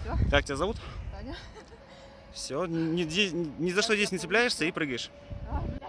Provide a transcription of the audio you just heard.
Все. Как тебя зовут? Таня. Все, ни за что здесь не цепляешься и прыгаешь. Да.